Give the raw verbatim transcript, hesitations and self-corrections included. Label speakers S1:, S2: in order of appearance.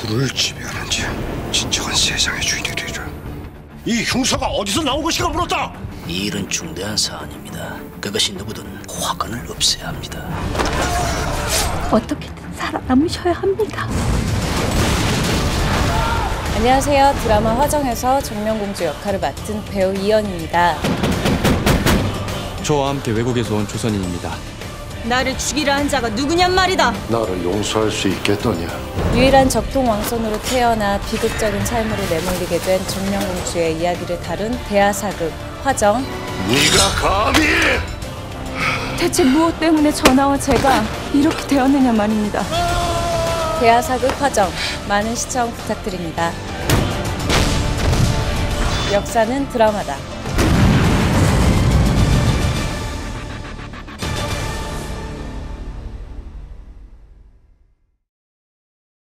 S1: 불을 지배하는 자, 진정한 세상의 주인이 되리라. 이 흉사가 어디서 나온 것이가 물었다.
S2: 이 일은 중대한 사안입니다. 그것이 누구든 화관을 없애야 합니다.
S3: 어떻게든 살아남으셔야 합니다.
S4: 안녕하세요. 드라마 화정에서 정명공주 역할을 맡은 배우 이연입니다.
S5: 저와 함께 외국에서 온 조선인입니다.
S3: 나를 죽이려 한 자가 누구냔 말이다.
S1: 나를 용서할 수 있겠더냐.
S4: 유일한 적통 왕손으로 태어나 비극적인 삶으로 내몰리게 된 정명공주의 이야기를 다룬 대하사극 화정.
S1: 네가 감히!
S3: 대체 무엇 때문에 전하와 제가 이렇게 되었느냐 말입니다.
S4: 대하사극 화정, 많은 시청 부탁드립니다. 역사는 드라마다.